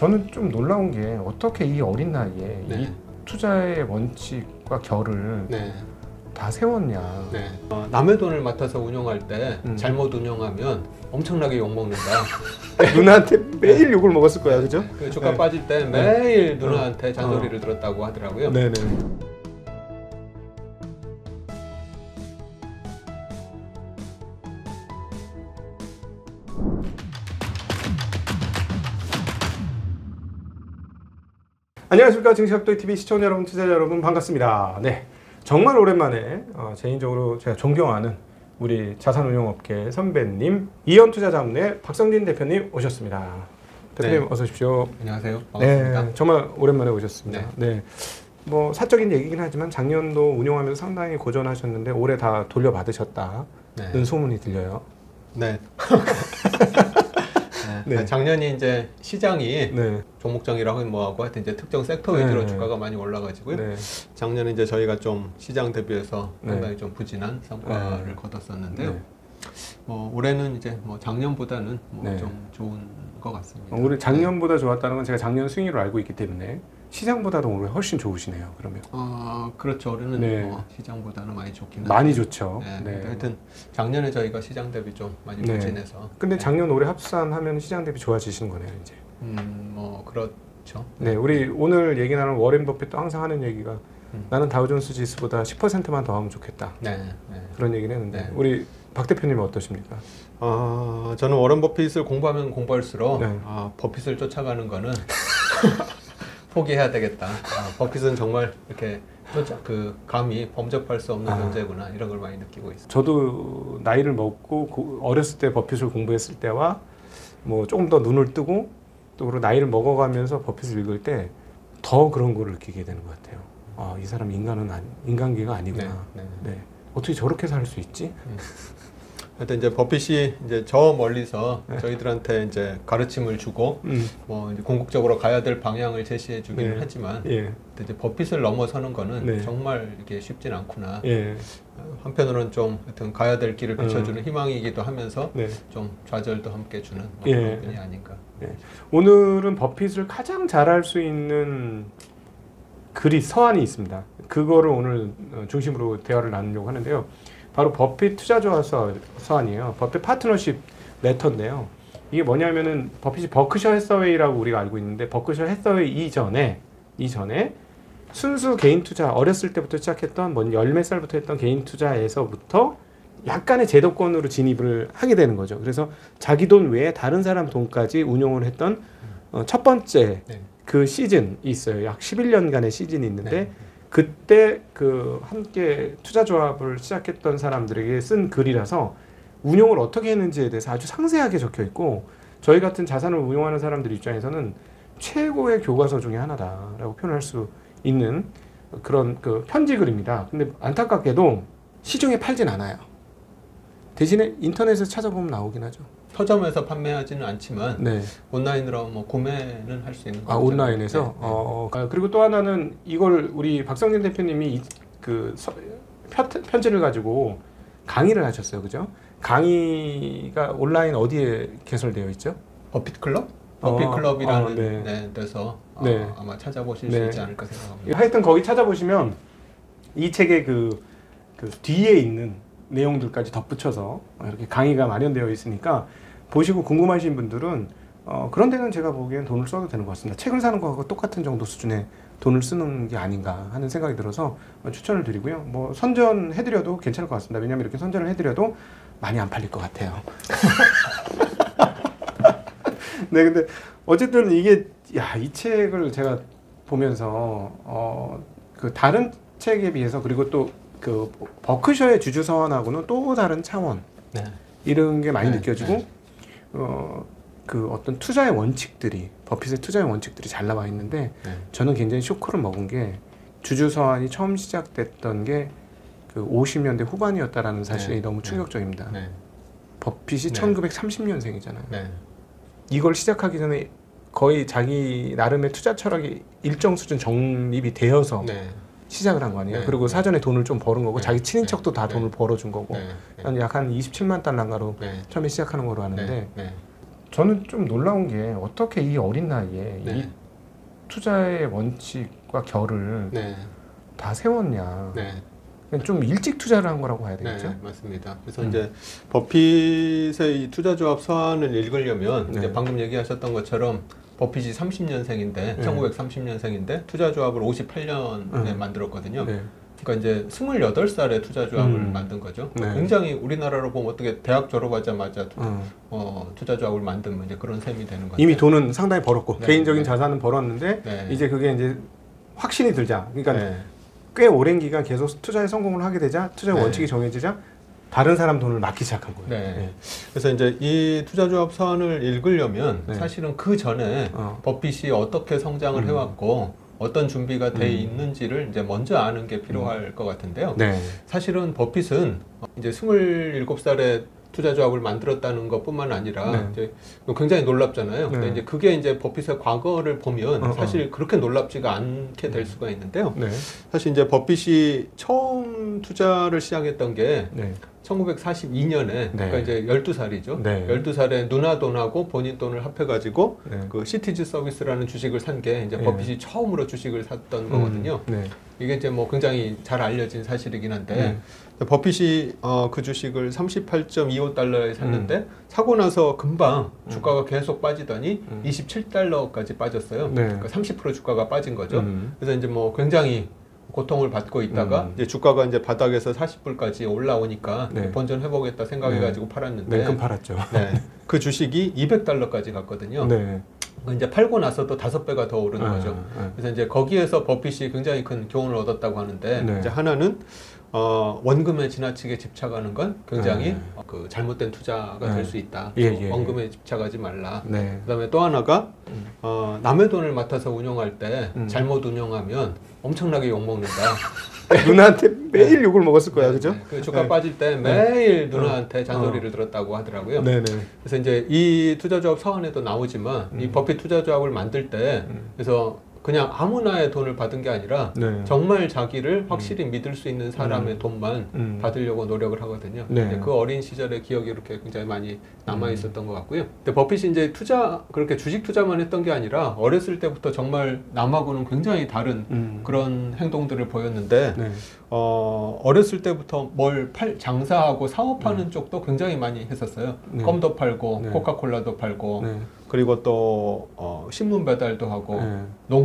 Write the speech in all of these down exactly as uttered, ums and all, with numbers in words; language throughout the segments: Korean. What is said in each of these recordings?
저는 좀 놀라운 게 어떻게 이 어린 나이에 네. 이 투자의 원칙과 결을 네. 다 세웠냐. 네. 어, 남의 돈을 맡아서 운용할 때 음. 잘못 운용하면 엄청나게 욕먹는다. 누나한테 매일 욕을 먹었을 거야, 그죠? 그 주가 네. 빠질 때 매일 누나한테 잔소리를 들었다고 하더라고요. 네네. 안녕하십니까, 증시합도이티비 시청자 여러분, 투자자 여러분, 반갑습니다. 네, 정말 오랜만에 어, 개인적으로 제가 존경하는 우리 자산운용업계 선배님, 이현투자자문의 박성진 대표님 오셨습니다. 대표님 네. 어서 오십시오. 안녕하세요. 반갑습니다. 네, 정말 오랜만에 오셨습니다. 네. 네. 뭐 사적인 얘기긴 하지만 작년도 운용하면서 상당히 고전하셨는데 올해 다 돌려받으셨다는 네. 소문이 들려요. 네. 네. 네. 작년이 이제 시장이 네. 종목정이라고 뭐하고 하여튼 이제 특정 섹터 위주로 네. 주가가 많이 올라가지고요. 네. 작년에 이제 저희가 좀 시장 대비해서 네. 상당히 좀 부진한 성과를 네. 거뒀었는데요. 네. 뭐 올해는 이제 뭐 작년보다는 뭐 네. 좀 좋은 것 같습니다. 올해 작년보다 좋았다는 건 제가 작년 수익률을 알고 있기 때문에 시장보다도 올해 훨씬 좋으시네요. 그러면 어, 그렇죠. 올해는 네. 뭐 시장보다는 많이 좋긴 많이 한데. 좋죠. 네. 네. 하여튼 작년에 저희가 시장 대비 좀 많이 네. 부진해서. 근데 네. 작년 올해 합산하면 시장 대비 좋아지시는 거네요, 이제. 음, 뭐 그렇죠. 네, 우리 오늘 얘기 나눈 워렌 버핏도 항상 하는 얘기가 음. 나는 다우존스 지수보다 십 퍼센트만 더 하면 좋겠다. 네. 네. 그런 얘기를 했는데 네. 우리 박 대표님은 어떠십니까? 어, 저는 워런 버핏을 공부하면 공부할수록 네. 아, 버핏을 쫓아가는 거는 포기해야 되겠다. 아, 버핏은 정말 이렇게 쫓아, 그 감히 범접할 수 없는 아. 존재구나 이런 걸 많이 느끼고 있습니다. 저도 나이를 먹고 고, 어렸을 때 버핏을 공부했을 때와 뭐 조금 더 눈을 뜨고 또 그리고 나이를 먹어가면서 버핏을 읽을 때 더 그런 거를 느끼게 되는 것 같아요. 아, 이 사람 인간은 아니, 인간계가 아니구나. 네, 네. 네. 어떻게 저렇게 살 수 있지? 하여튼 이제 버핏이 이제 저 멀리서 네. 저희들한테 이제 가르침을 주고 음. 뭐 이제 궁극적으로 가야 될 방향을 제시해 주기는 네. 하지만 예. 이제 버핏을 넘어서는 거는 네. 정말 이렇게 쉽진 않구나. 예. 한편으로는 좀 하여튼 가야 될 길을 비춰주는 음. 희망이기도 하면서 네. 좀 좌절도 함께 주는 뭐 예. 그런 분이 아닌가. 네. 오늘은 버핏을 가장 잘할 수 있는 글이 서한이 있습니다. 그거를 오늘 중심으로 대화를 나누려고 하는데요. 바로 버핏 투자조합서 서한이에요. 버핏 파트너십 레터인데요. 이게 뭐냐면은 버핏이 버크셔 해서웨이라고 우리가 알고 있는데 버크셔 해서웨이 이전에 이전에 순수 개인 투자 어렸을 때부터 시작했던 뭐 열 몇 살부터 했던 개인 투자에서부터 약간의 제도권으로 진입을 하게 되는 거죠. 그래서 자기 돈 외에 다른 사람 돈까지 운용을 했던 어, 첫 번째 네. 그 시즌이 있어요. 약 십일 년간의 시즌이 있는데 네. 그때 그 함께 투자조합을 시작했던 사람들에게 쓴 글이라서 운용을 어떻게 했는지에 대해서 아주 상세하게 적혀 있고 저희 같은 자산을 운용하는 사람들 입장에서는 최고의 교과서 중에 하나다라고 표현할 수 있는 그런 그 편지 글입니다. 근데 안타깝게도 시중에 팔진 않아요. 대신에 인터넷에서 찾아보면 나오긴 하죠. 서점에서 판매하지는 않지만 네. 온라인으로 뭐 구매는 할 수 있는 아 거죠. 온라인에서. 네, 네. 어, 어, 그리고 또 하나는 이걸 우리 박성진 대표님이 이, 그 서, 편, 편지를 가지고 강의를 하셨어요, 그죠? 강의가 온라인 어디에 개설되어 있죠? 버핏 클럽? 버핏 어, 클럽이라는 어, 네. 네, 데서 네. 어, 아마 찾아보실 네. 수 있지 않을까 생각합니다. 하여튼 거기 찾아보시면 이 책의 그, 그 뒤에 있는 내용들까지 덧붙여서 이렇게 강의가 마련되어 있으니까 보시고 궁금하신 분들은 어, 그런 데는 제가 보기엔 돈을 써도 되는 것 같습니다. 책을 사는 거하고 똑같은 정도 수준의 돈을 쓰는 게 아닌가 하는 생각이 들어서 추천을 드리고요. 뭐 선전해드려도 괜찮을 것 같습니다. 왜냐하면 이렇게 선전을 해드려도 많이 안 팔릴 것 같아요. 네, 근데 어쨌든 이게 야, 이 책을 제가 보면서 어, 그 다른 책에 비해서 그리고 또 그 버크셔의 주주 서원하고는 또 다른 차원 네. 이런 게 많이 네, 느껴지고 네. 어, 그 어떤 투자의 원칙들이 버핏의 투자의 원칙들이 잘 나와 있는데 네. 저는 굉장히 쇼크를 먹은 게 주주 서원이 처음 시작됐던 게 그 오십 년대 후반이었다라는 사실이 네, 너무 네. 충격적입니다. 네. 버핏이 네. 천구백삼십 년생이잖아요. 네. 이걸 시작하기 전에 거의 자기 나름의 투자 철학이 일정 수준 정립이 되어서 네. 시작을 한 거 아니에요. 네. 그리고 사전에 돈을 좀 버는 거고 네. 자기 친인척도 다 네. 돈을 벌어준 거고 네. 네. 한 약 한 이십칠만 달러인가로 네. 처음에 시작하는 거로 아는데 네. 네. 저는 좀 놀라운 게 어떻게 이 어린 나이에 네. 이 투자의 원칙과 결을 네. 다 세웠냐. 네. 그냥 좀 일찍 투자를 한 거라고 봐야 되겠죠. 네, 맞습니다. 그래서 음. 이제 버핏의 이 투자조합 서한을 읽으려면 네. 이제 방금 얘기하셨던 것처럼 버핏이 삼십 년생인데 네. 천구백삼십 년생인데 투자조합을 오십팔 년에 음. 만들었거든요. 네. 그러니까 이제 스물여덟 살에 투자조합을 음. 만든 거죠. 네. 굉장히 우리나라로 보면 어떻게 대학 졸업하자마자 투, 음. 어, 투자조합을 만든 이제 그런 셈이 되는 거죠. 이미 돈은 상당히 벌었고 네. 개인적인 네. 자산은 벌었는데 네. 이제 그게 이제 확신이 들자. 그러니까 네. 꽤 오랜 기간 계속 투자에 성공을 하게 되자 투자 네. 원칙이 정해지자 다른 사람 돈을 맡기 시작한 거예요. 네. 그래서 이제 이 투자조합 서한을 읽으려면 네. 사실은 그 전에 어. 버핏이 어떻게 성장을 음. 해왔고 어떤 준비가 돼 음. 있는지를 이제 먼저 아는 게 필요할 것 같은데요. 네. 사실은 버핏은 이제 스물일곱 살에 투자조합을 만들었다는 것뿐만 아니라 네. 이제 굉장히 놀랍잖아요. 근데 네. 이제 그게 이제 버핏의 과거를 보면 어, 사실 그렇게 놀랍지가 않게 될 수가 있는데요. 네. 사실 이제 버핏이 처음 투자를 시작했던 게 네. 천구백사십이 년에 네. 그러니까 이제 열두 살이죠. 네. 열두 살에 누나 돈하고 본인 돈을 합해가지고 네. 그 시티즈 서비스라는 주식을 산 게 이제 네. 버핏이 처음으로 주식을 샀던 거거든요. 음. 네. 이게 이제 뭐 굉장히 잘 알려진 사실이긴 한데 네. 버핏이 어, 그 주식을 삼십팔 점 이오 달러에 샀는데 사고 나서 금방 주가가 계속 빠지더니 음. 이십칠 달러까지 빠졌어요. 네. 그러니까 삼십 퍼센트 주가가 빠진 거죠. 음. 그래서 이제 뭐 굉장히 고통을 받고 있다가 음. 이제 주가가 이제 바닥에서 사십 불까지 올라오니까 네. 본전해보겠다 생각해가지고 팔았는데 냉큼 팔았죠. 네. 그 주식이 이백 달러까지 갔거든요. 네. 이제 팔고 나서도 다섯 배가 더 오르는 아, 거죠. 아. 그래서 이제 거기에서 버핏이 굉장히 큰 교훈을 얻었다고 하는데 네. 이제 하나는 어, 원금에 지나치게 집착하는 건 굉장히 네. 어, 그 잘못된 투자가 네. 될 수 있다. 예, 예, 원금에 집착하지 말라. 네. 그다음에 또 하나가 음. 어, 남의 돈을 맡아서 운용할 때 음. 잘못 운용하면 엄청나게 욕 먹는다. 누나한테 매일 욕을 먹었을 거야, 그죠? 네, 그 주가 네. 빠질 때 매일 누나한테 잔소리를 어. 들었다고 하더라고요. 네네. 그래서 이제 이 투자조합 서한에도 나오지만 이 음. 버핏 투자조합을 만들 때 음. 그래서 그냥 아무나의 돈을 받은 게 아니라 네. 정말 자기를 확실히 믿을 수 있는 사람의 음. 돈만 음. 받으려고 노력을 하거든요. 네. 이제 그 어린 시절의 기억이 이렇게 굉장히 많이 남아 있었던 것 같고요. 근데 버핏이 이제 투자 그렇게 주식 투자만 했던 게 아니라 어렸을 때부터 정말 남하고는 굉장히 다른 음. 그런 행동들을 보였는데 네. 어, 어렸을 때부터 뭘 팔, 장사하고 사업하는 쪽도 굉장히 많이 했었어요. 네. 껌도 팔고, 네. 코카콜라도 팔고, 네. 그리고 또, 어, 신문 배달도 하고, 네.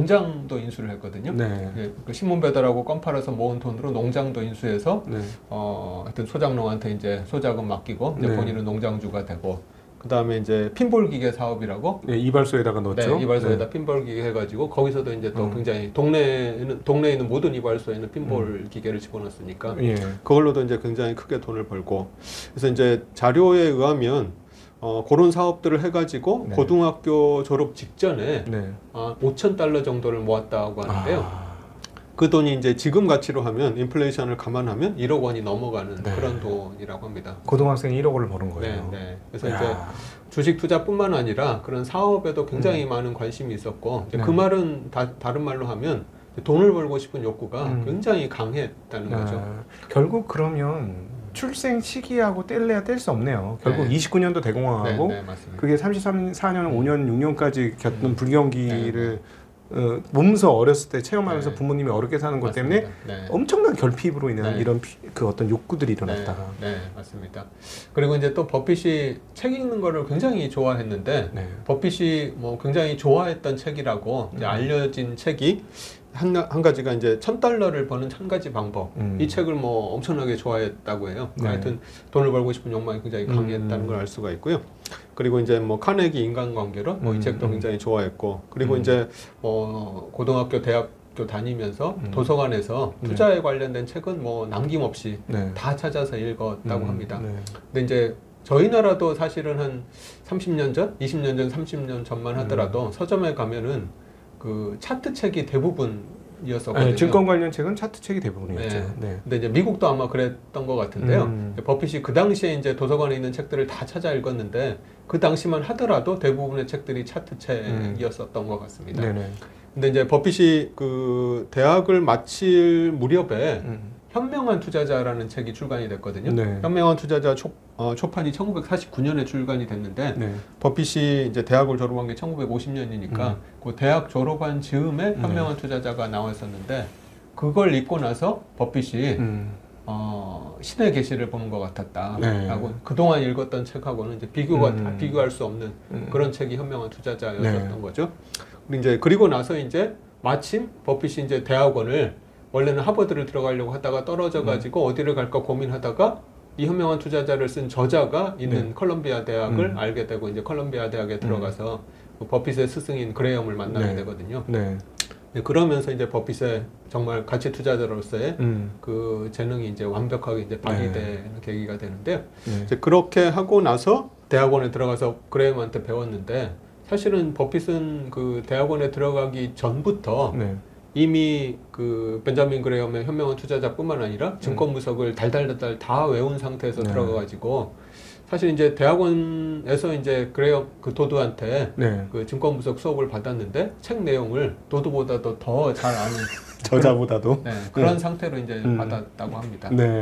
농장도 인수를 했거든요. 네. 예, 그 신문 배달하고 껌 팔아서 모은 돈으로 농장도 인수해서, 네. 어, 하여튼 소작농한테 이제 소작은 맡기고, 이제 네. 본인은 농장주가 되고, 그 다음에 이제 핀볼 기계 사업이라고, 네, 이발소에다가 넣었죠. 네, 이발소에다 핀볼 기계 해가지고 거기서도 이제 또 음. 굉장히 동네에는 동네에 있는 모든 이발소에는 핀볼 기계를 집어넣었으니까 예. 그걸로도 이제 굉장히 크게 돈을 벌고 그래서 이제 자료에 의하면 어, 그런 사업들을 해가지고 네. 고등학교 졸업 직전에 네. 아, 오천 달러 정도를 모았다고 하는데요. 아. 그 돈이 이제 지금 가치로 하면 인플레이션을 감안하면 일억 원이 넘어가는 네. 그런 돈이라고 합니다. 고등학생이 일억 원을 버는 네, 거예요. 네. 그래서 야. 이제 주식 투자뿐만 아니라 그런 사업에도 굉장히 음. 많은 관심이 있었고 이제 네. 그 말은 다, 다른 말로 하면 돈을 벌고 싶은 욕구가 음. 굉장히 강했다는 아, 거죠. 결국 그러면 출생 시기하고 뗄래야 뗄 수 없네요. 결국 네. 이십구 년도 대공황하고 네, 네, 맞습니다. 그게 삼십삼, 사 년, 음. 오 년, 육 년까지 겪는 음. 불경기를 어, 몸소 어렸을 때 체험하면서 네. 부모님이 어렵게 사는 것 때문에 맞습니다. 네. 엄청난 결핍으로 인한 네. 이런 피, 그 어떤 욕구들이 일어났다. 네, 네, 맞습니다. 그리고 이제 또 버핏이 책 읽는 거를 굉장히 좋아했는데 네. 버핏이 뭐 굉장히 좋아했던 책이라고 이제 음. 알려진 책이 한, 한 가지가 이제 천 달러를 버는 천 가지 방법. 음. 이 책을 뭐 엄청나게 좋아했다고 해요. 네. 하여튼 돈을 벌고 싶은 욕망이 굉장히 강했다는 음. 걸 알 수가 있고요. 그리고 이제 뭐 카네기 인간관계론 뭐 이 음, 책도 음. 굉장히 좋아했고 그리고 음. 이제 뭐 고등학교 대학교 다니면서 음. 도서관에서 네. 투자에 관련된 책은 뭐 남김없이 네. 다 찾아서 읽었다고 음, 합니다. 네. 근데 이제 저희 나라도 사실은 한 삼십 년 전, 이십 년 전, 삼십 년 전만 하더라도 음. 서점에 가면은 그 차트 책이 대부분이었었거든요. 네, 증권 관련 책은 차트 책이 대부분이었죠. 네. 네. 근데 이제 미국도 아마 그랬던 것 같은데요. 음. 버핏이 그 당시에 이제 도서관에 있는 책들을 다 찾아 읽었는데 그 당시만 하더라도 대부분의 책들이 차트 책이었었던 것 같습니다. 네네. 근데 이제 버핏이 그 대학을 마칠 무렵에 음. 현명한 투자자라는 책이 출간이 됐거든요. 네. 현명한 투자자 초, 어, 초판이 천구백사십구 년에 출간이 됐는데 네. 버핏이 이제 대학을 졸업한 게 천구백오십 년이니까 음. 그 대학 졸업한 즈음에 현명한 네. 투자자가 나왔었는데 그걸 읽고 나서 버핏이 음. 어, 신의 계시를 보는 것 같았다. 네. 라고 그동안 읽었던 책하고는 이제 비교가 음. 다 비교할 수 없는 음. 그런 책이 현명한 투자자였던 네. 거죠. 그리고 이제 그리고 나서 이제 마침 버핏이 이제 대학원을 원래는 하버드를 들어가려고 하다가 떨어져 가지고 음. 어디를 갈까 고민하다가 이 현명한 투자자를 쓴 저자가 있는 네. 컬럼비아 대학을 음. 알게 되고 이제 컬럼비아 대학에 들어가서 그 버핏의 스승인 그레이엄을 만나게 네. 되거든요. 네. 네, 그러면서 이제 버핏의 정말 가치 투자자로서의 음. 그 재능이 이제 완벽하게 이제 발휘되는 네. 계기가 되는데요. 네. 이제 그렇게 하고 나서 대학원에 들어가서 그레이엄한테 배웠는데 사실은 버핏은 그 대학원에 들어가기 전부터 네. 이미 그 벤자민 그레이엄의 현명한 투자자뿐만 아니라 증권 분석을 달달달달 다 외운 상태에서 네. 들어가가지고 사실 이제 대학원에서 이제 그레이엄 그 도드한테 네. 그 증권 분석 수업을 받았는데 책 내용을 도드보다도 더 잘 아는 저자보다도. 네, 그런 네. 상태로 이제 음. 받았다고 합니다. 네.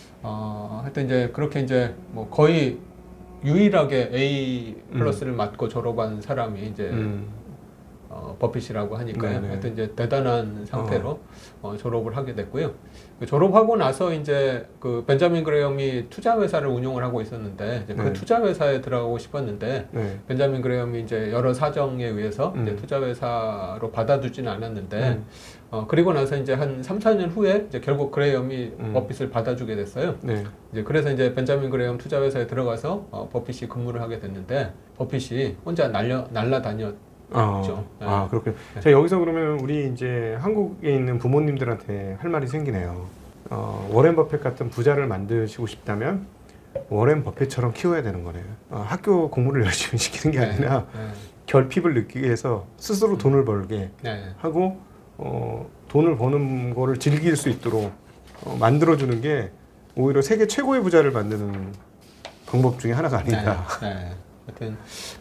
어, 하여튼 이제 그렇게 이제 뭐 거의 유일하게 A 플러스를 음. 맞고 졸업한 사람이 이제 음. 어, 버핏이라고 하니까요. 네네. 하여튼 이제 대단한 상태로 어, 졸업을 하게 됐고요. 그 졸업하고 나서 이제 그 벤자민 그레이엄이 투자 회사를 운영을 하고 있었는데 이제 그 네. 투자 회사에 들어가고 싶었는데 네. 벤자민 그레이엄이 이제 여러 사정에 의해서 음. 이제 투자 회사로 받아두지는 않았는데 음. 어, 그리고 나서 이제 한 삼, 사 년 후에 이제 결국 그레이엄이 음. 버핏을 받아주게 됐어요. 네. 이제 그래서 이제 벤자민 그레이엄 투자 회사에 들어가서 어, 버핏이 근무를 하게 됐는데 버핏이 혼자 날려 날라다녔. 아, 그렇죠. 네. 아 그렇군요. 네. 자 여기서 그러면 우리 이제 한국에 있는 부모님들한테 할 말이 생기네요. 어, 워렌 버핏 같은 부자를 만드시고 싶다면 워렌 버핏처럼 키워야 되는 거네요. 어, 학교 공부를 열심히 시키는 게 아니라 네. 결핍을 느끼게 해서 스스로 음. 돈을 벌게 네. 하고 어, 돈을 버는 거를 즐길 수 있도록 어, 만들어주는 게 오히려 세계 최고의 부자를 만드는 방법 중에 하나가 아닌가. 네. 네. 하여튼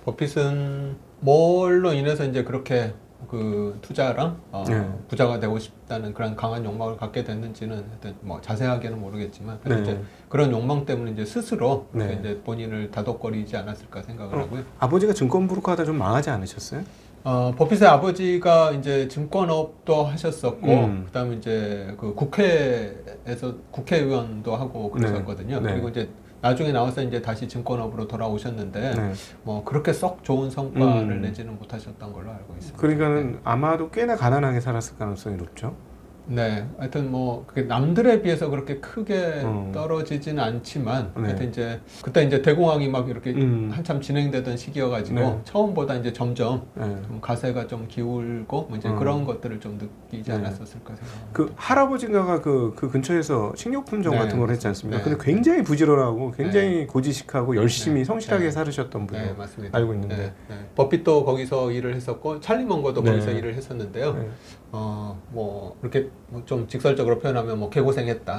버핏은 뭘로 인해서 이제 그렇게 그 투자랑 어, 네. 부자가 되고 싶다는 그런 강한 욕망을 갖게 됐는지는 하여튼 뭐 자세하게는 모르겠지만 네. 이제 그런 욕망 때문에 이제 스스로 네. 이제 본인을 다독거리지 않았을까 생각을 어, 하고요. 아버지가 증권 브로커 하다 좀 망하지 않으셨어요? 어, 버핏의 아버지가 이제 증권업도 하셨었고, 음. 그다음에 이제 그 국회에서 국회의원도 하고 그랬었거든요. 네. 그리고 이제 나중에 나와서 이제 다시 증권업으로 돌아오셨는데, 네. 뭐 그렇게 썩 좋은 성과를 음. 내지는 못하셨던 걸로 알고 있습니다. 그러니까는 아마도 꽤나 가난하게 살았을 가능성이 높죠. 네, 하여튼 뭐 그게 남들에 비해서 그렇게 크게 음. 떨어지지는 않지만, 네. 하여튼 이제 그때 이제 대공황이 막 이렇게 음. 한참 진행되던 시기여가지고 네. 처음보다 이제 점점 네. 좀 가세가 좀 기울고 뭐 이제 음. 그런 것들을 좀 느끼지 네. 않았었을까 생각합니다. 그 할아버지가 그, 그 근처에서 식료품점 네. 같은 걸 했지 않습니까? 네. 근데 굉장히 부지런하고 굉장히 고지식하고 열심히 네. 성실하게 네. 사르셨던 분으로 네, 맞습니다. 알고 있는데. 네, 네. 버핏도 거기서 일을 했었고 찰리 먼거도 네. 거기서 일을 했었는데요. 네. 어, 뭐 이렇게 좀 직설적으로 표현하면 뭐 개고생했다.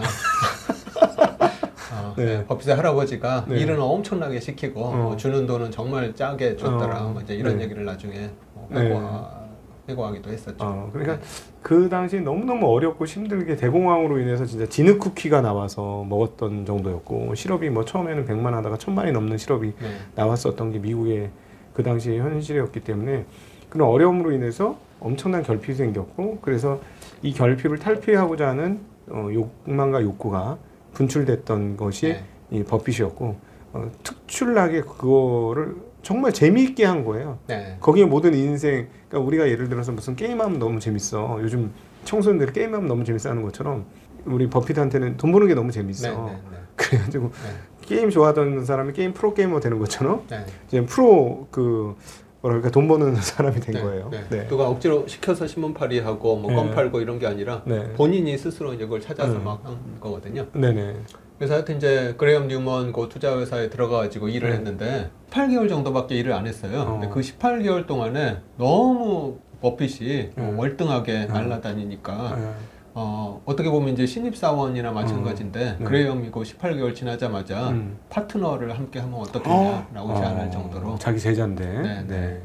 어, 네. 네. 버핏의 할아버지가 네. 일은 엄청나게 시키고 어. 뭐 주는 돈은 정말 짜게 줬더라. 어. 뭐 이제 이런 네. 얘기를 나중에 뭐 네. 회고하, 회고하기도 했었죠. 어, 그러니까 그 당시 너무너무 어렵고 힘들게 대공황으로 인해서 진짜 진흙 쿠키가 나와서 먹었던 정도였고 실업이 뭐 처음에는 백만 하다가 천만이 넘는 실업이 네. 나왔었던 게 미국의 그 당시 현실이었기 때문에 그런 어려움으로 인해서 엄청난 결핍이 생겼고 그래서 이 결핍을 탈피하고자 하는 어, 욕망과 욕구가 분출됐던 것이 네. 이 버핏이었고 어, 특출나게 그거를 정말 재미있게 한 거예요. 네. 거기에 모든 인생, 그러니까 우리가 예를 들어서 무슨 게임하면 너무 재밌어. 요즘 청소년들이 게임하면 너무 재밌어 하는 것처럼 우리 버핏한테는 돈 버는 게 너무 재밌어. 네, 네, 네. 그래가지고 네. 게임 좋아하던 사람이 게임 프로 게이머 되는 것처럼 네. 이제 프로 그 뭐랄까 돈 버는 사람이 된 네, 거예요. 네. 네. 누가 억지로 시켜서 신문팔이하고 뭐 네. 껌 팔고 이런 게 아니라 네. 본인이 스스로 이제 그걸 찾아서 네. 막 한 거거든요. 네네. 그래서 하여튼 이제 그레이엄 뉴먼 그 투자 회사에 들어가가지고 일을 네. 했는데 십팔 개월 정도밖에 일을 안 했어요. 어. 근데 그 십팔 개월 동안에 너무 버핏이 네. 월등하게 네. 날아다니니까 네. 어, 어떻게 보면 이제 신입사원이나 마찬가지인데 네. 그레이엄이 그 십팔 개월 지나자마자 음. 파트너를 함께 하면 어떻겠냐라고 어. 제안할 정도로 자기 제자인데. 네, 네.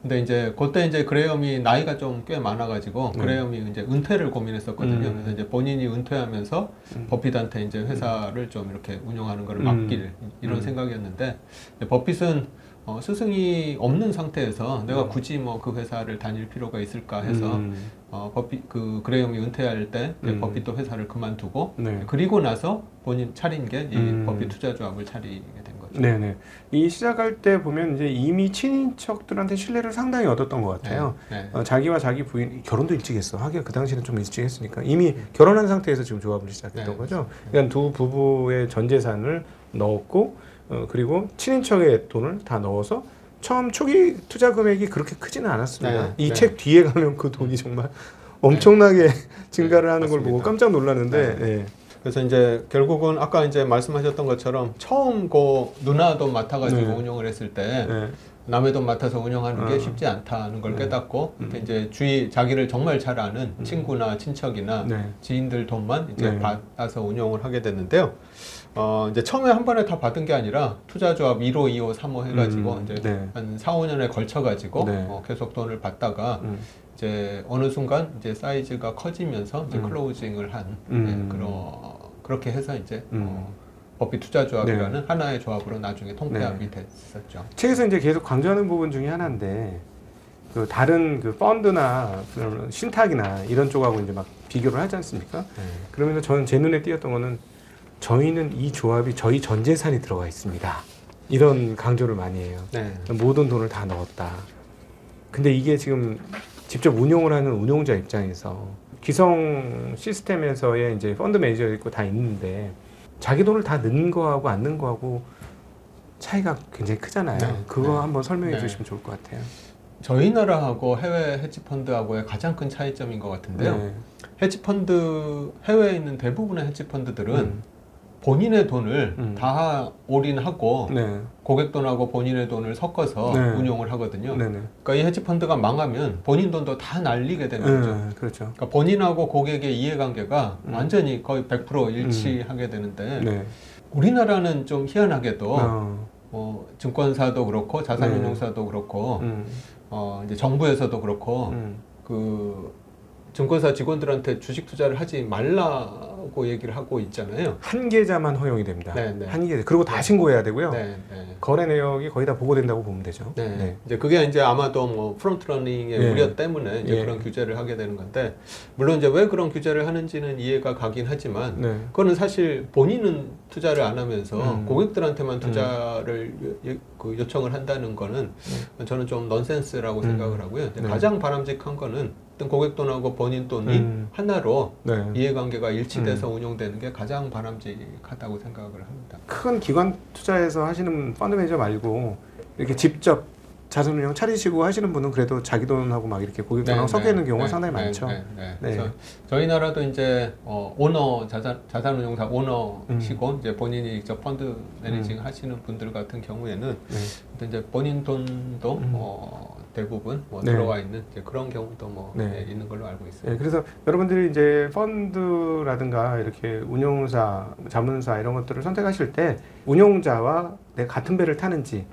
근데 이제 그때 이제 그레이엄이 나이가 좀 꽤 많아가지고 네. 그레이엄이 이제 은퇴를 고민했었거든요. 음. 그래서 이제 본인이 은퇴하면서 음. 버핏한테 이제 회사를 좀 이렇게 운영하는 거를 음. 맡길 이런 음. 생각이었는데 버핏은 어, 스승이 없는 상태에서 내가 음. 굳이 굳이 뭐 그 회사를 다닐 필요가 있을까 해서 음. 어, 버핏 그 그레이엄이 은퇴할 때 이제 음. 버핏도 회사를 그만두고 네. 그리고 나서 본인 차린 게 이 음. 버핏 투자조합을 차리게 된 거죠. 네네. 이 시작할 때 보면 이제 이미 친인척들한테 신뢰를 상당히 얻었던 것 같아요. 네, 네. 어, 자기와 자기 부인 결혼도 일찍 했어. 하긴 그 당시에는 좀 일찍 했으니까 이미 결혼한 상태에서 지금 조합을 시작했던 네. 거죠. 그러니까 두 부부의 전 재산을 넣었고 어, 그리고 친인척의 돈을 다 넣어서 처음 초기 투자 금액이 그렇게 크지는 않았습니다. 네, 이 네. 책 뒤에 가면 그 돈이 정말 엄청나게 증가를 하는 걸 맞습니다. 보고 깜짝 놀랐는데 네. 예. 그래서 이제 결국은 아까 이제 말씀하셨던 것처럼 처음 그 누나 돈 맡아가지고 네. 운영을 했을 때 예. 남의 돈 맡아서 운영하는 게 어. 쉽지 않다는 걸 네. 깨닫고 음. 그때 이제 주위 자기를 정말 잘 아는 음. 친구나 친척이나 네. 지인들 돈만 이제 네. 받아서 운영을 하게 됐는데요. 어 이제 처음에 한 번에 다 받은 게 아니라 투자조합 일 호, 이 호, 삼 호 해가지고 음. 이제 네. 한 사, 오 년에 걸쳐가지고 네. 어, 계속 돈을 받다가 음. 이제 어느 순간 이제 사이즈가 커지면서 이제 음. 클로징을 한 음. 네, 그런 그렇게 해서 이제 음. 어, 버핏 투자조합이라는 하나의 조합으로 나중에 통폐합이 네. 됐었죠. 책에서 이제 계속 강조하는 부분 중에 하나인데 그 다른 그 펀드나 그런 신탁이나 이런 쪽하고 이제 막 비교를 하지 않습니까? 네. 그러면서 저는 제 눈에 띄었던 거는 저희는 이 조합이 저희 전 재산이 들어가 있습니다. 이런 강조를 많이 해요. 네. 모든 돈을 다 넣었다. 근데 이게 지금 직접 운용을 하는 운용자 입장에서 기성 시스템에서의 이제 펀드 매니저 있고 다 있는데 자기 돈을 다 넣는 거하고 안 넣는 거하고 차이가 굉장히 크잖아요. 네. 그거 네. 한번 설명해 네. 주시면 좋을 것 같아요. 저희 나라하고 해외 헤지펀드하고의 가장 큰 차이점인 것 같은데요. 네. 헤지펀드 해외에 있는 대부분의 헤지펀드들은 음. 본인의 돈을 음. 다 올인하고 네. 고객 돈하고 본인의 돈을 섞어서 네. 운용을 하거든요. 네네. 그러니까 이 헤지펀드가 망하면 본인 돈도 다 날리게 되는 거죠. 네, 그렇죠. 그러니까 본인하고 고객의 이해관계가 음. 완전히 거의 백 퍼센트 일치하게 되는데 네. 우리나라는 좀 희한하게도 어. 어, 증권사도 그렇고 자산운용사도 네. 그렇고 음. 어, 이제 정부에서도 그렇고 음. 그 증권사 직원들한테 주식 투자를 하지 말라고 얘기를 하고 있잖아요. 한 계좌만 허용이 됩니다. 네, 네. 한 계좌. 그리고 다 네. 신고해야 되고요. 네, 네. 거래 내역이 거의 다 보고된다고 보면 되죠. 네. 네. 이제 그게 이제 아마도 뭐 프론트러닝의 예. 우려 때문에 이제 예. 그런 규제를 하게 되는 건데 물론 이제 왜 그런 규제를 하는지는 이해가 가긴 하지만 네. 그거는 사실 본인은 투자를 안 하면서 음. 고객들한테만 투자를 요, 그 요청을 한다는 거는 저는 좀 넌센스라고 음. 생각을 하고요. 이제 네. 가장 바람직한 거는 어떤 고객 돈하고 본인 돈이 음. 하나로 네. 이해관계가 일치돼서 운용되는 게 가장 바람직하다고 생각을 합니다. 큰 기관 투자에서 하시는 펀드 매니저 말고 이렇게 직접 자산운용 차리시고 하시는 분은 그래도 자기 돈하고 막 이렇게 고객 돈하고 섞여 있는 경우가 상당히 많죠. 네, 네. 네. 그래서 저희 나라도 이제 어, 오너 자산 자산운용사 오너시고 음. 이제 본인이 직접 펀드 매니징 하시는 분들 같은 경우에는 네. 이제 본인 돈도 음. 어, 대부분 뭐 네. 들어와 있는 이제 그런 경우도 뭐 네. 네, 있는 걸로 알고 있습니다. 네, 그래서 여러분들이 이제 펀드라든가 이렇게 운용사, 자문사 이런 것들을 선택하실 때 운용자와 내가 같은 배를 타는지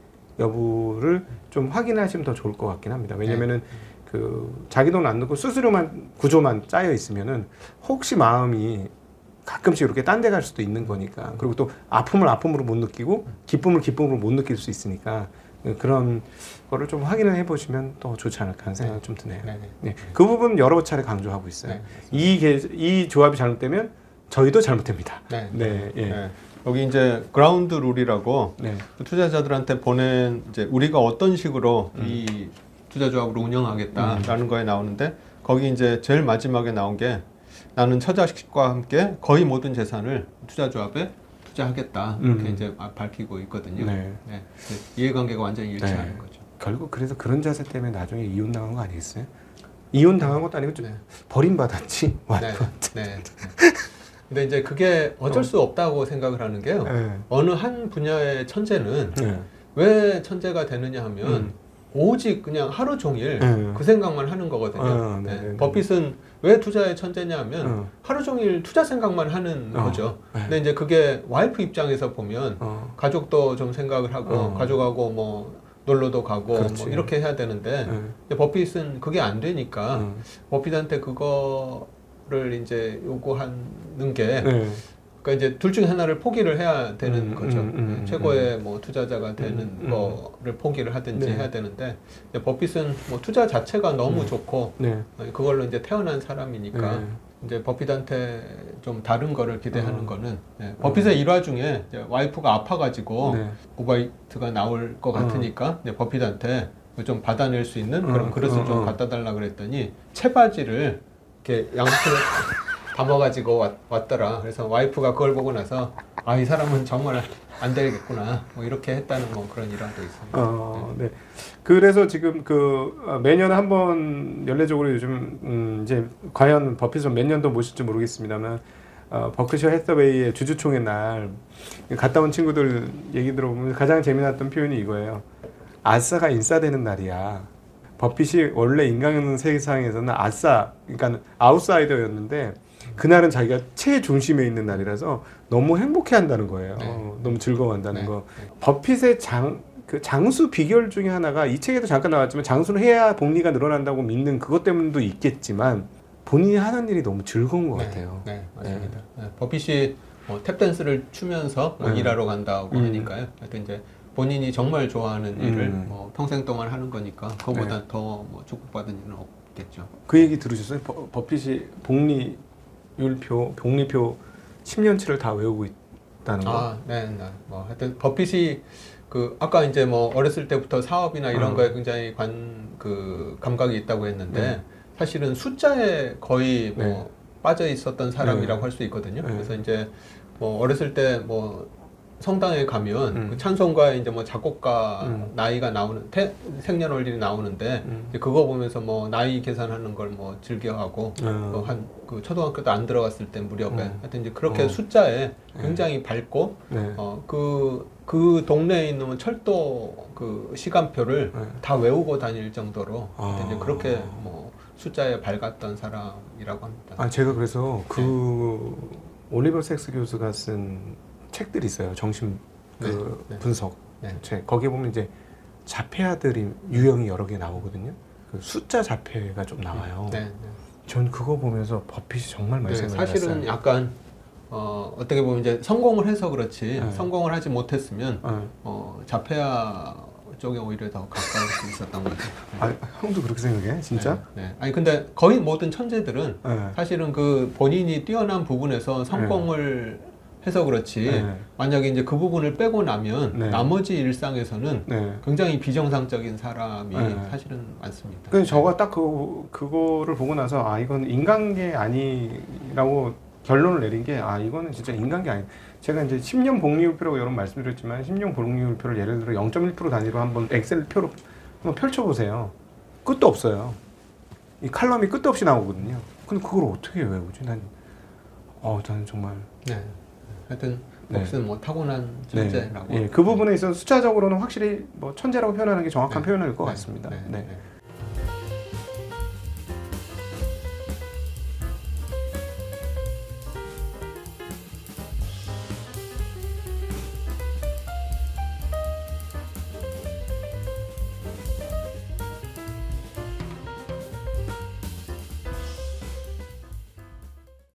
여부를 좀 확인하시면 더 좋을 것 같긴 합니다. 왜냐면은 그 자기 돈 안 넣고 수수료만 구조만 짜여 있으면은 혹시 마음이 가끔씩 이렇게 딴 데 갈 수도 있는 거니까. 그리고 또 아픔을 아픔으로 못 느끼고 기쁨을 기쁨으로 못 느낄 수 있으니까 그런 거를 좀 확인을 해보시면 더 좋지 않을까 하는 생각이 네. 좀 드네요. 네, 네. 네, 그 부분 여러 차례 강조하고 있어요. 네, 이, 계, 이 조합이 잘못되면 저희도 잘못됩니다. 네. 네, 예. 네. 여기 이제 그라운드 룰이라고 네. 투자자들한테 보낸 이제 우리가 어떤 식으로 음. 이 투자조합으로 운영하겠다라는 거에 나오는데 거기 이제 제일 마지막에 나온 게 나는 처자식과 함께 거의 모든 재산을 투자조합에 투자하겠다 이렇게 음. 이제 밝히고 있거든요. 네. 네. 이해관계가 완전히 일치하는 네. 거죠. 결국 그래서 그런 자세 때문에 나중에 이혼 당한 거 아니겠어요? 이혼 당한 것도 아니고 좀 네. 버림받았지 네. 와이프한테. 네. 네. 근데 이제 그게 어쩔 어. 수 없다고 생각을 하는 게요. 네. 어느 한 분야의 천재는 네. 왜 천재가 되느냐 하면 음. 오직 그냥 하루 종일 네. 그 생각만 하는 거거든요. 어, 네, 네. 네, 네. 버핏은 왜 투자에 천재냐 하면 어. 하루 종일 투자 생각만 하는 어. 거죠. 네. 근데 이제 그게 와이프 입장에서 보면 어. 가족도 좀 생각을 하고 어. 가족하고 뭐 놀러도 가고 그렇지. 뭐 이렇게 해야 되는데 네. 이제 버핏은 그게 안 되니까 음. 버핏한테 그거를 이제 요구하는 게 네. 그러니까 이제 둘 중에 하나를 포기를 해야 되는 음, 거죠. 음, 음, 최고의 음. 뭐 투자자가 되는 음, 음. 거를 포기를 하든지 네. 해야 되는데 이제 버핏은 뭐 투자 자체가 너무 음. 좋고 네. 그걸로 이제 태어난 사람이니까 네. 이제 버핏한테 좀 다른 거를 기대하는 어. 거는 네. 버핏의 일화 중에 이제 와이프가 아파가지고 네. 우바이트가 나올 것 같으니까 이제 버핏한테 좀 받아낼 수 있는 그런 어, 그릇을 어, 좀 어. 갖다 달라 그랬더니 채바지를 이렇게 양푼에 담아가지고 왔, 왔더라. 그래서 와이프가 그걸 보고 나서 아, 이 사람은 정말 안 되겠구나. 뭐 이렇게 했다는 뭐 그런 일화도 있습니다. 어, 네. 그래서 지금 그 어, 매년 한번 연례적으로 요즘 음, 이제 과연 버핏은 몇 년도 모실지 모르겠습니다만 어, 버크셔 해서웨이의 주주총회 날 갔다 온 친구들 얘기 들어보면 가장 재미났던 표현이 이거예요. 아싸가 인싸되는 날이야. 버핏이 원래 인간 세상에서는 아싸, 그러니까 아웃사이더였는데 그날은 자기가 최중심에 있는 날이라서 너무 행복해한다는 거예요. 네. 어, 너무 즐거워한다는 네. 거. 버핏의 장, 그 장수 비결 중에 하나가 이 책에도 잠깐 나왔지만 장수는 해야 복리가 늘어난다고 믿는 그것 때문도 있겠지만 본인이 하는 일이 너무 즐거운 것 네, 같아요. 네, 맞습니다. 네. 버핏이 뭐 탭댄스를 추면서 뭐 네. 일하러 간다고 음. 하니까요. 하여튼 이제 본인이 정말 좋아하는 일을 음. 뭐 평생 동안 하는 거니까 그거보다 네. 더 뭐 축복받은 일은 없겠죠. 그 얘기 들으셨어요? 버, 버핏이 복리율표, 복리표 십 년치를 다 외우고 있다는 거. 아, 네, 네. 뭐 하여튼 버핏이 그 아까 이제 뭐 어렸을 때부터 사업이나 이런 어. 거에 굉장히 관 그 감각이 있다고 했는데 네. 사실은 숫자에 거의 뭐 네. 빠져 있었던 사람이라고 네. 할 수 있거든요. 네. 그래서 이제 뭐 어렸을 때 뭐 성당에 가면 음. 그 찬송가에 이제 뭐 작곡가 음. 나이가 나이가 나오는 태, 생년월일이 나오는데 음. 이제 그거 보면서 뭐 나이 계산하는 걸 뭐 즐겨하고 어. 뭐 한 그 초등학교도 안 들어갔을 때 무렵에 음. 하여튼 이제 그렇게 어. 숫자에 굉장히 밝고 네. 어 그 그 동네에 있는 철도 그 시간표를 네. 다 외우고 다닐 정도로 아. 하여튼 이제 그렇게 뭐 숫자에 밝았던 사람이라고 합니다. 아 제가 그래서 그 올리버 섹스 교수가 쓴 책들이 있어요. 정신 그 네, 네. 분석 네. 책. 거기에 보면 이제 자폐아들이 유형이 여러 개 나오거든요. 그 숫자 자폐가 좀 나와요. 네, 네. 전 그거 보면서 버핏이 정말 많이 네, 생각났어요. 사실은 약간 어, 어떻게 보면 이제 성공을 해서 그렇지 네. 성공을 하지 못했으면 네. 어, 자폐아 쪽에 오히려 더 가까울 수 있었던 거죠. 네. 아 형도 그렇게 생각해? 진짜? 네, 네. 아니 근데 거의 모든 천재들은 네. 사실은 그 본인이 뛰어난 부분에서 성공을 해서 그렇지 네. 만약에 이제 그 부분을 빼고 나면 네. 나머지 일상에서는 네. 굉장히 비정상적인 사람이 네. 사실은 많습니다. 그래서 저가 딱 그, 그거를 보고 나서 아 이건 인간계 아니라고 결론을 내린 게 아 이거는 진짜 인간계 아니. 제가 이제 십 년 복리율표라고 여러 번 말씀드렸지만 십 년 복리율표를 예를 들어 영 점 일 퍼센트 단위로 한번 엑셀표로 한번 펼쳐보세요. 끝도 없어요. 이 칼럼이 끝도 없이 나오거든요. 근데 그걸 어떻게 외우지? 난, 어, 저는 정말. 네. 하여튼 네. 법스는 뭐 타고난 천재라고. 예, 그 부분에 있어서 숫자적으로는 확실히 뭐 천재라고 표현하는 게 정확한 네. 표현일 것 네. 같습니다. 네. 네. 네.